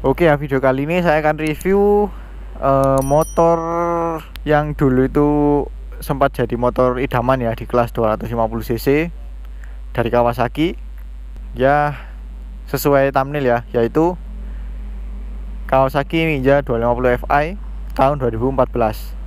Oke ya, video kali ini saya akan review motor yang dulu itu sempat jadi motor idaman ya di kelas 250 cc dari Kawasaki. Ya sesuai thumbnail ya, yaitu Kawasaki Ninja 250 Fi tahun 2014.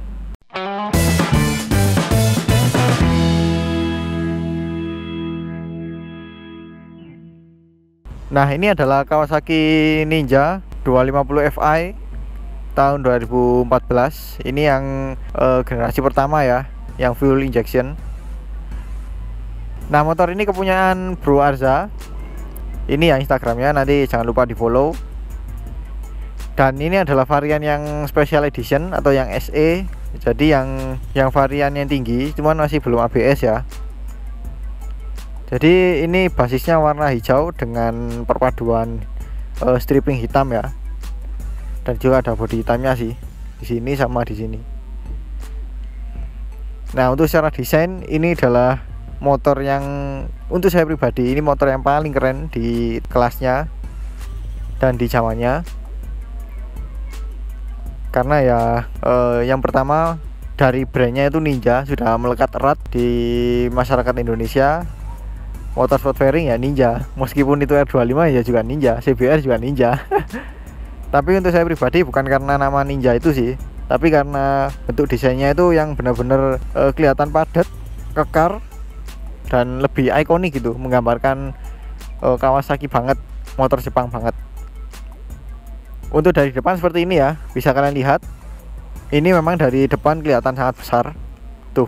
Nah, ini adalah Kawasaki Ninja 250 Fi tahun 2014. Ini yang generasi pertama ya, yang fuel injection. Nah, motor ini kepunyaan Bro Arza. Ini ya Instagramnya, nanti jangan lupa di follow. Dan ini adalah varian yang special edition atau yang SE. Jadi yang varian yang tinggi, cuman masih belum ABS ya. Jadi ini basisnya warna hijau dengan perpaduan stripping hitam ya. Dan juga ada bodi hitamnya sih di sini sama di sini. Nah, untuk secara desain ini adalah motor yang untuk saya pribadi ini motor yang paling keren di kelasnya dan di zamannya. Karena ya yang pertama dari brandnya itu Ninja sudah melekat erat di masyarakat Indonesia. Motorsport fairing ya Ninja, meskipun itu R25 ya juga Ninja, CBR juga Ninja. Tapi untuk saya pribadi bukan karena nama Ninja itu sih, tapi karena bentuk desainnya itu yang benar-benar kelihatan padat, kekar, dan lebih ikonik gitu, menggambarkan Kawasaki banget, motor Jepang banget. Untuk dari depan seperti ini ya, bisa kalian lihat. Ini memang dari depan kelihatan sangat besar, tuh.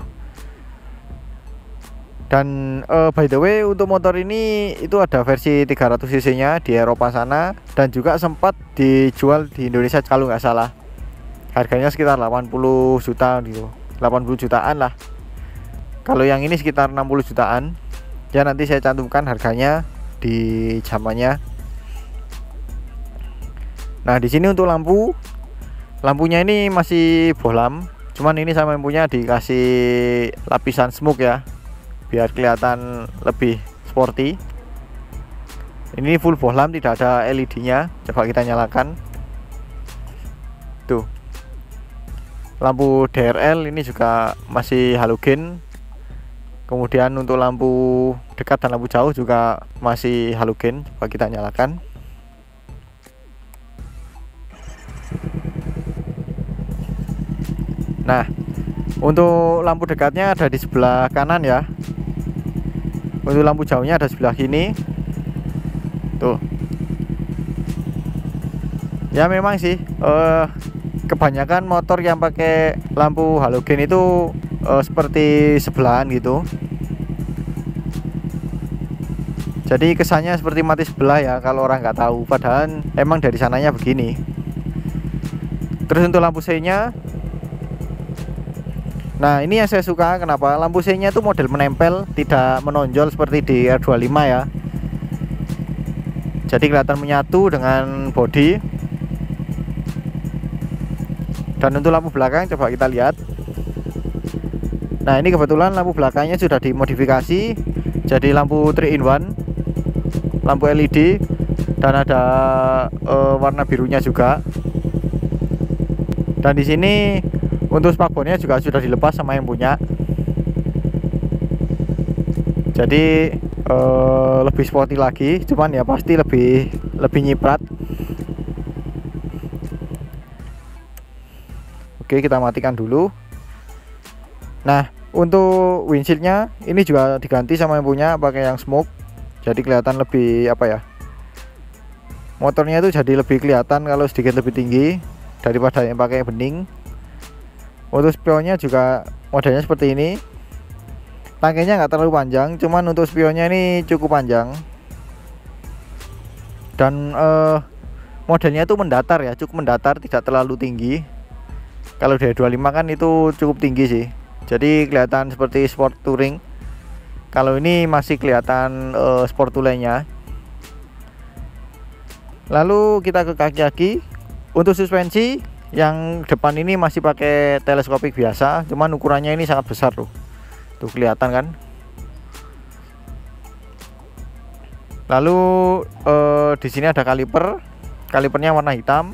Dan by the way, untuk motor ini itu ada versi 300 cc nya di Eropa sana, dan juga sempat dijual di Indonesia kalau nggak salah. Harganya sekitar 80 juta gitu, 80 jutaan lah. Kalau yang ini sekitar 60 jutaan. Ya nanti saya cantumkan harganya di zamannya. Nah, di sini untuk lampunya ini masih bohlam, cuman ini sama punya dikasih lapisan smoke ya, biar kelihatan lebih sporty. Ini full bohlam, tidak ada LED nya. Coba kita nyalakan tuh. Lampu DRL ini juga masih halogen. Kemudian untuk lampu dekat dan lampu jauh juga masih halogen. Coba kita nyalakan. Nah, untuk lampu dekatnya ada di sebelah kanan ya. Untuk lampu jauhnya ada sebelah kiri. Tuh. Ya memang sih kebanyakan motor yang pakai lampu halogen itu seperti sebelahan gitu. Jadi kesannya seperti mati sebelah ya kalau orang nggak tahu, padahal emang dari sananya begini. Terus untuk lampu C-nya, nah ini yang saya suka, kenapa lampu C-nya itu model menempel, tidak menonjol seperti di R25 ya. Jadi kelihatan menyatu dengan bodi. Dan untuk lampu belakang coba kita lihat. Nah, ini kebetulan lampu belakangnya sudah dimodifikasi jadi lampu 3-in-1, lampu LED, dan ada warna birunya juga. Dan di sini untuk spakbornya juga sudah dilepas sama yang punya. Jadi lebih sporty lagi, cuman ya pasti lebih nyiprat. Oke, kita matikan dulu. Nah, untuk windshieldnya ini juga diganti sama yang punya, pakai yang smoke. Jadi kelihatan lebih apa ya, motornya itu jadi lebih kelihatan kalau sedikit lebih tinggi daripada yang pakai bening. Untuk spionnya juga modelnya seperti ini. Tangkainya nggak terlalu panjang, cuman untuk spionnya ini cukup panjang. Dan modelnya itu mendatar ya, cukup mendatar, tidak terlalu tinggi. Kalau dari 25 kan itu cukup tinggi sih. Jadi kelihatan seperti sport touring. Kalau ini masih kelihatan sport touringnya. Lalu kita ke kaki-kaki. Untuk suspensi yang depan ini masih pakai teleskopik biasa, cuman ukurannya ini sangat besar loh. Tuh kelihatan kan. Lalu di sini ada kaliper kalipernya warna hitam.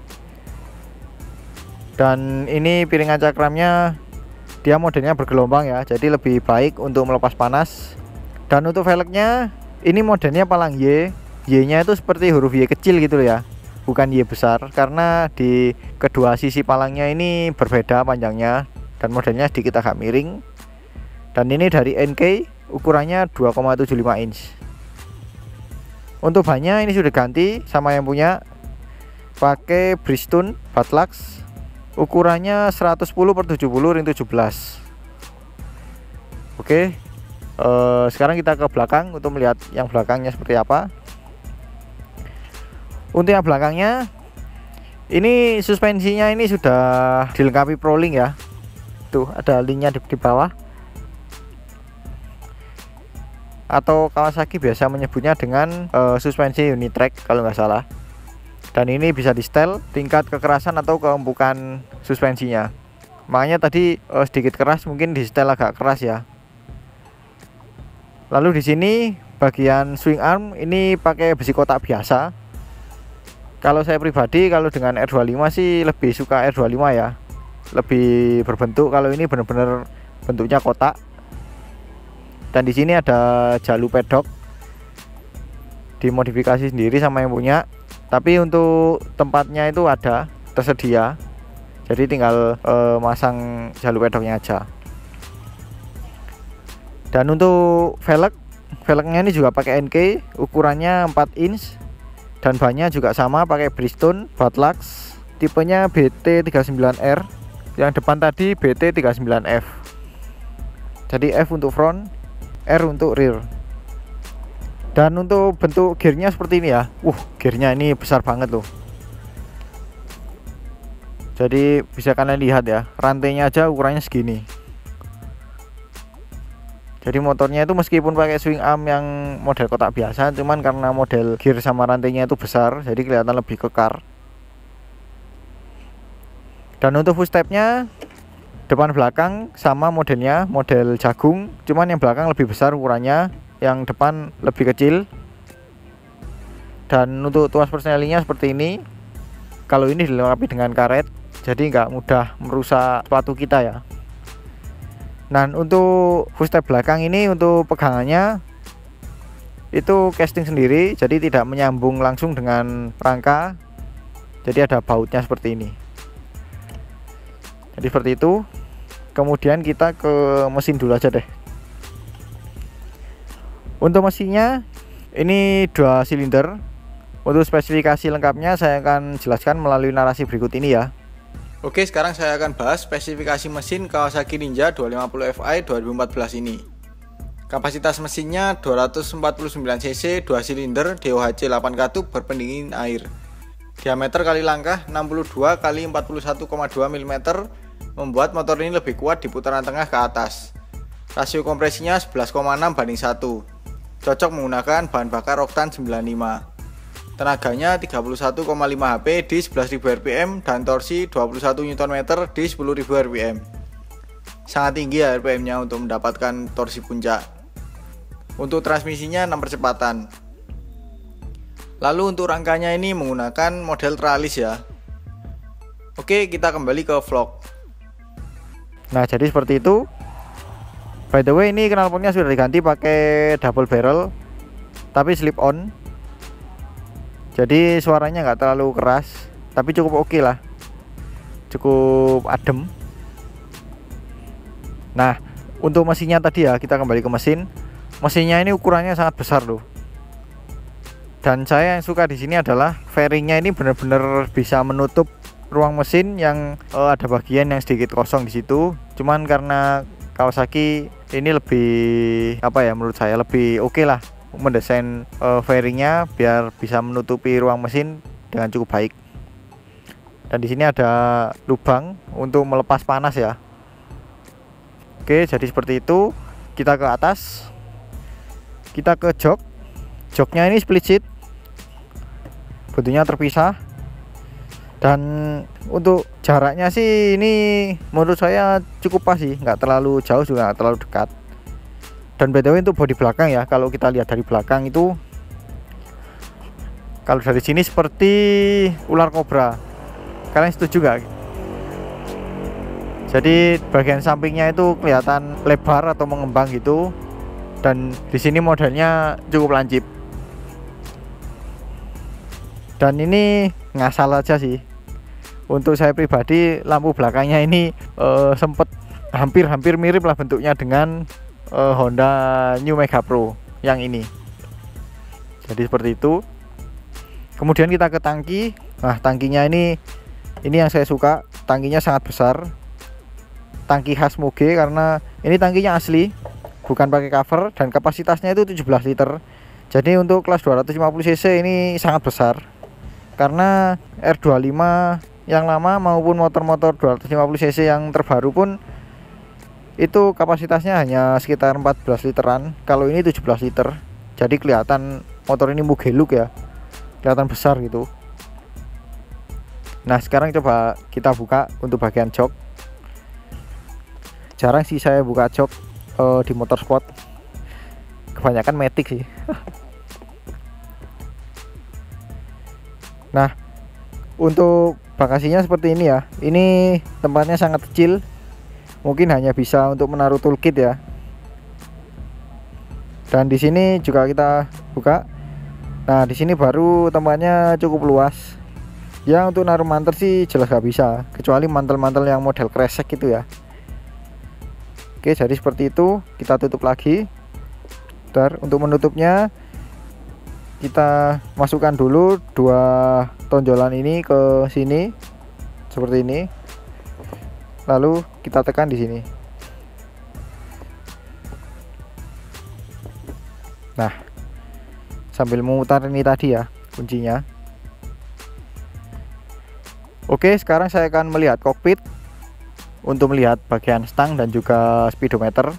Dan ini piringan cakramnya dia modelnya bergelombang ya, jadi lebih baik untuk melepas panas. Dan untuk velgnya ini modelnya palang Y. Y-nya itu seperti huruf Y kecil gitu ya, bukan Y besar, karena di kedua sisi palangnya ini berbeda panjangnya dan modelnya sedikit agak miring. Dan ini dari NK, ukurannya 2,75 inch. Untuk bannya ini sudah ganti sama yang punya, pakai Bristol Batlux, ukurannya 110/70 ring 17. Oke, sekarang kita ke belakang untuk melihat yang belakangnya seperti apa. Untuk yang belakangnya ini suspensinya ini sudah dilengkapi Prolink ya. Tuh ada linknya di bawah. Atau Kawasaki biasa menyebutnya dengan suspensi Unitrack kalau nggak salah. Dan ini bisa di setel tingkat kekerasan atau keempukan suspensinya. Makanya tadi sedikit keras, mungkin di setel agak keras ya. Lalu di sini bagian swing arm ini pakai besi kotak biasa. Kalau saya pribadi kalau dengan R25 sih lebih suka R25 ya, lebih berbentuk. Kalau ini benar-benar bentuknya kotak. Dan di sini ada jalur pedok, dimodifikasi sendiri sama yang punya. Tapi untuk tempatnya itu ada tersedia, jadi tinggal masang jalur pedoknya aja. Dan untuk velgnya ini juga pakai NK, ukurannya 4 inch. Dan bannya juga sama, pakai Bristol Batlux, tipenya BT39R. Yang depan tadi BT39F. Jadi F untuk front, R untuk rear. Dan untuk bentuk gearnya seperti ini ya. Gearnya ini besar banget loh. Jadi bisa kalian lihat ya, rantainya aja ukurannya segini. Jadi motornya itu meskipun pakai swing arm yang model kotak biasa, cuman karena model gear sama rantainya itu besar, jadi kelihatan lebih kekar. Dan untuk footstepnya depan belakang sama modelnya, model jagung, cuman yang belakang lebih besar ukurannya, yang depan lebih kecil. Dan untuk tuas persnelingnya seperti ini. Kalau ini dilengkapi dengan karet, jadi nggak mudah merusak sepatu kita ya. Nah, untuk footstep belakang ini untuk pegangannya itu casting sendiri, jadi tidak menyambung langsung dengan rangka. Jadi ada bautnya seperti ini. Jadi seperti itu. Kemudian kita ke mesin dulu aja deh. Untuk mesinnya ini 2 silinder. Untuk spesifikasi lengkapnya saya akan jelaskan melalui narasi berikut ini ya. Oke, sekarang saya akan bahas spesifikasi mesin Kawasaki Ninja 250 Fi 2014 ini. Kapasitas mesinnya 249 cc, 2 silinder, DOHC 8 katup berpendingin air. Diameter kali langkah 62 kali 41,2 mm, membuat motor ini lebih kuat di putaran tengah ke atas. Rasio kompresinya 11,6:1. Cocok menggunakan bahan bakar oktan 95. Tenaganya 31,5 HP di 11.000 rpm dan torsi 21 Nm di 10.000 rpm. Sangat tinggi ya rpm-nya untuk mendapatkan torsi puncak. Untuk transmisinya 6 percepatan. Lalu untuk rangkanya ini menggunakan model tralis ya. Oke, kita kembali ke vlog. Nah, jadi seperti itu. By the way, ini knalpotnya sudah diganti pakai double barrel tapi slip on. Jadi suaranya nggak terlalu keras, tapi cukup oke lah, cukup adem. Nah, untuk mesinnya tadi ya, kita kembali ke mesin. Mesinnya ini ukurannya sangat besar loh. Dan saya yang suka di sini adalah fairingnya ini benar-benar bisa menutup ruang mesin yang ada bagian yang sedikit kosong di situ. Cuman karena Kawasaki ini lebih menurut saya lebih oke lah mendesain fairingnya biar bisa menutupi ruang mesin dengan cukup baik. Dan di sini ada lubang untuk melepas panas ya. Oke, jadi seperti itu. Kita ke atas, kita ke jok. Joknya ini split seat, bentuknya terpisah. Dan untuk jaraknya sih ini menurut saya cukup pas sih, nggak terlalu jauh juga nggak terlalu dekat. Dan by the way untuk bodi belakang ya, kalau kita lihat dari belakang itu Kalau dari sini seperti ular kobra. Kalian setuju nggak? Jadi bagian sampingnya itu kelihatan lebar atau mengembang gitu, dan di sini modelnya cukup lancip. Dan ini ngasal aja sih. Untuk saya pribadi, lampu belakangnya ini sempet hampir mirip lah bentuknya dengan Honda New Mega Pro yang ini. Jadi seperti itu. Kemudian kita ke tangki. Nah, tangkinya ini yang saya suka, tangkinya sangat besar. Tangki khas Muge karena ini tangkinya asli, bukan pakai cover, dan kapasitasnya itu 17 liter. Jadi untuk kelas 250 cc ini sangat besar. Karena R25 yang lama maupun motor-motor 250 cc yang terbaru pun itu kapasitasnya hanya sekitar 14 literan. Kalau ini 17 liter. Jadi kelihatan motor ini Muge look ya. Kelihatan besar gitu. Nah, sekarang coba kita buka untuk bagian jok. Jarang sih saya buka jok di motorsport, kebanyakan matic sih. Nah, untuk bagasinya seperti ini ya. Ini tempatnya sangat kecil, mungkin hanya bisa untuk menaruh toolkit ya. Dan di sini juga kita buka. Nah, di sini baru tempatnya cukup luas. Ya, untuk naruh mantel sih jelas gak bisa, kecuali mantel-mantel yang model kresek gitu ya. Oke, jadi seperti itu. Kita tutup lagi. Bentar, untuk menutupnya kita masukkan dulu dua tonjolan ini ke sini seperti ini. Lalu kita tekan di sini. Nah, sambil memutar ini tadi ya kuncinya. Oke, sekarang saya akan melihat kokpit untuk melihat bagian stang dan juga speedometer.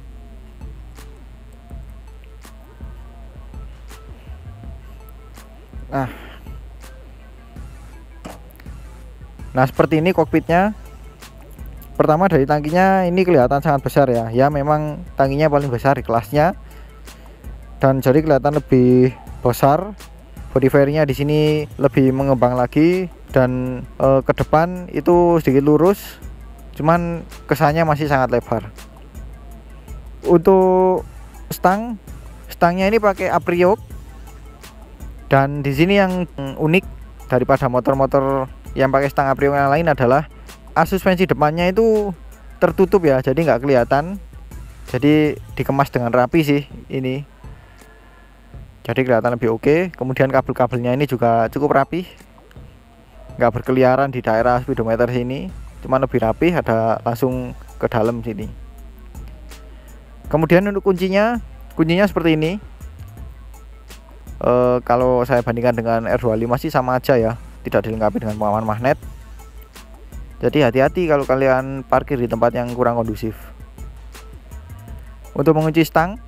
Nah, seperti ini kokpitnya. Pertama dari tangkinya ini kelihatan sangat besar ya. Ya, memang tangkinya paling besar di kelasnya. Dan jadi kelihatan lebih besar. Body fairnya di sini lebih mengembang lagi, dan ke depan itu sedikit lurus. Cuman kesannya masih sangat lebar. Untuk stangnya ini pakai Apriok. Dan di sini yang unik daripada motor-motor yang pakai stang Apriok yang lain adalah suspensi depannya itu tertutup ya, jadi nggak kelihatan. Jadi dikemas dengan rapi sih ini. Jadi kelihatan lebih oke. Kemudian kabel-kabelnya ini juga cukup rapi, nggak berkeliaran di daerah speedometer sini. Cuma lebih rapi, ada langsung ke dalam sini. Kemudian untuk kuncinya seperti ini. Kalau saya bandingkan dengan R25 sih sama aja ya, tidak dilengkapi dengan pengaman magnet. Jadi hati-hati kalau kalian parkir di tempat yang kurang kondusif. Untuk mengunci stang,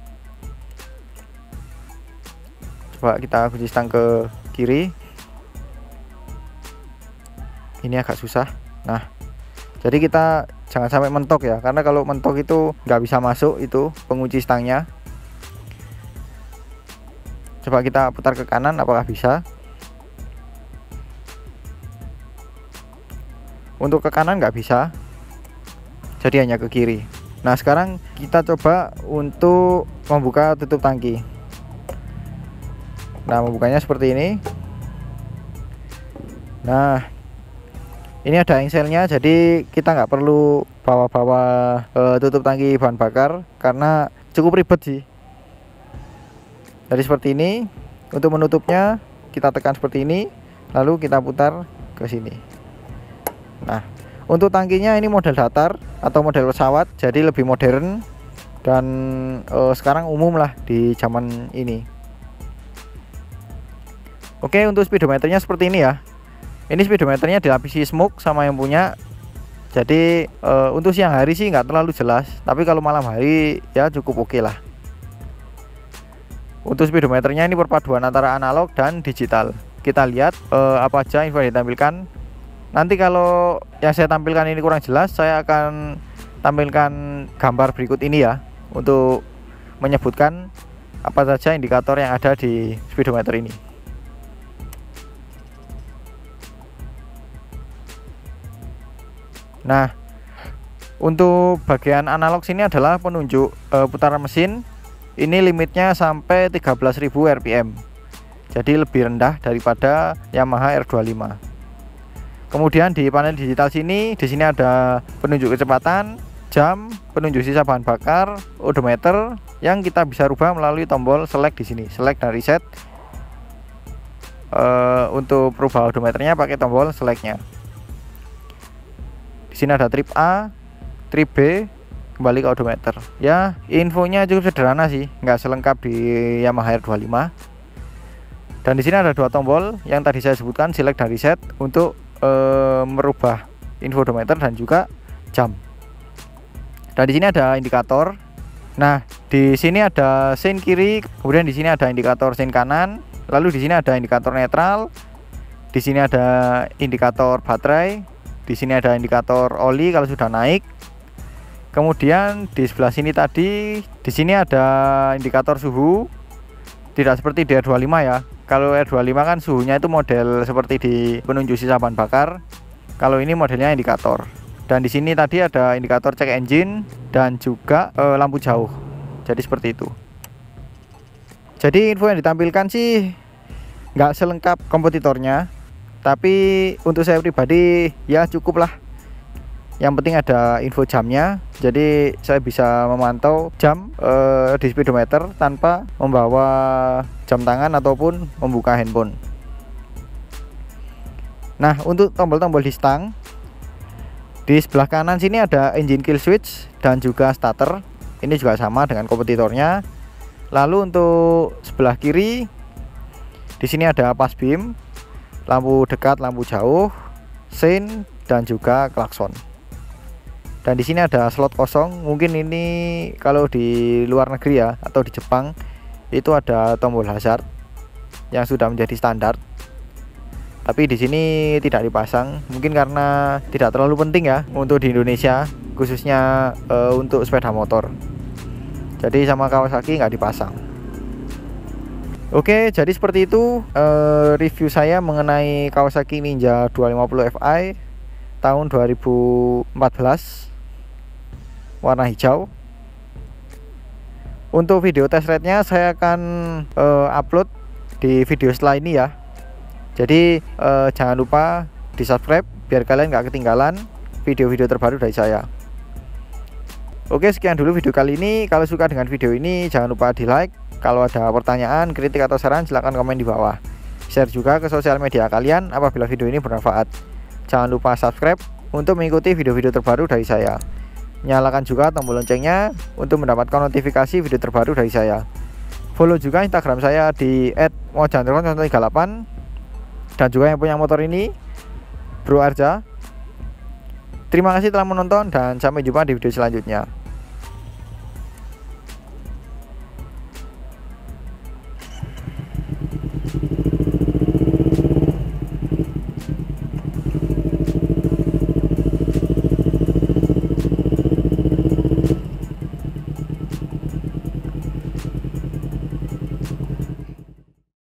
coba kita kunci stang ke kiri. Ini agak susah. Nah, jadi kita jangan sampai mentok ya, karena kalau mentok itu nggak bisa masuk itu pengunci stangnya. Coba kita putar ke kanan, apakah bisa? Untuk ke kanan nggak bisa, jadi hanya ke kiri. Nah, sekarang kita coba untuk membuka tutup tangki. Nah, membukanya seperti ini. Nah, ini ada engselnya, jadi kita nggak perlu bawa-bawa tutup tangki bahan bakar karena cukup ribet sih. Jadi seperti ini. Untuk menutupnya kita tekan seperti ini, lalu kita putar ke sini. Nah, untuk tangkinya ini model datar atau model pesawat, jadi lebih modern dan sekarang umum lah di zaman ini. Oke, untuk speedometernya seperti ini ya. Ini speedometernya dilapisi smoke sama yang punya. Jadi untuk siang hari sih nggak terlalu jelas, tapi kalau malam hari ya cukup oke lah. Untuk speedometernya ini perpaduan antara analog dan digital. Kita lihat apa aja info yang ditampilkan. Nanti kalau yang saya tampilkan ini kurang jelas, saya akan tampilkan gambar berikut ini ya, untuk menyebutkan apa saja indikator yang ada di speedometer ini. Nah, untuk bagian analog sini adalah penunjuk putaran mesin. Ini limitnya sampai 13.000 rpm. Jadi lebih rendah daripada Yamaha R25. Kemudian di panel digital sini, di sini ada penunjuk kecepatan, jam, penunjuk sisa bahan bakar, odometer yang kita bisa rubah melalui tombol select di sini, select dan reset. Untuk perubah odometernya pakai tombol selectnya. Di sini ada trip A, trip B, kembali ke odometer. Ya, infonya cukup sederhana sih, nggak selengkap di Yamaha R25. Dan di sini ada dua tombol yang tadi saya sebutkan, select dan reset, untuk merubah info odometer dan juga jam. Dan di sini ada indikator. Nah, di sini ada sein kiri, kemudian di sini ada indikator sein kanan, lalu di sini ada indikator netral, di sini ada indikator baterai, di sini ada indikator oli kalau sudah naik. Kemudian di sebelah sini tadi, di sini ada indikator suhu. Tidak seperti di R25 ya. Kalau R25 kan suhunya itu model seperti di penunjuk sisa bahan bakar. Kalau ini modelnya indikator. Dan di sini tadi ada indikator check engine dan juga lampu jauh. Jadi seperti itu. Jadi info yang ditampilkan sih nggak selengkap kompetitornya, tapi untuk saya pribadi ya cukup lah. Yang penting ada info jamnya, jadi saya bisa memantau jam di speedometer tanpa membawa jam tangan ataupun membuka handphone. Nah, untuk tombol-tombol di stang, di sebelah kanan sini ada engine kill switch dan juga starter. Ini juga sama dengan kompetitornya. Lalu untuk sebelah kiri, di sini ada pass beam, lampu dekat, lampu jauh, sein dan juga klakson. Dan di sini ada slot kosong. Mungkin ini kalau di luar negeri ya, atau di Jepang itu ada tombol hazard yang sudah menjadi standar. Tapi di sini tidak dipasang, mungkin karena tidak terlalu penting ya untuk di Indonesia, khususnya untuk sepeda motor. Jadi sama Kawasaki nggak dipasang. Oke, jadi seperti itu review saya mengenai Kawasaki Ninja 250 Fi tahun 2014 warna hijau. Untuk video test ride-nya saya akan upload di video setelah ini ya. Jadi jangan lupa di subscribe biar kalian nggak ketinggalan video-video terbaru dari saya. Oke, sekian dulu video kali ini. Kalau suka dengan video ini jangan lupa di like. Kalau ada pertanyaan, kritik atau saran silahkan komen di bawah. Share juga ke sosial media kalian apabila video ini bermanfaat. Jangan lupa subscribe untuk mengikuti video-video terbaru dari saya. Nyalakan juga tombol loncengnya untuk mendapatkan notifikasi video terbaru dari saya. Follow juga Instagram saya di @mojanteron138. Dan juga yang punya motor ini, Bro Arja. Terima kasih telah menonton dan sampai jumpa di video selanjutnya.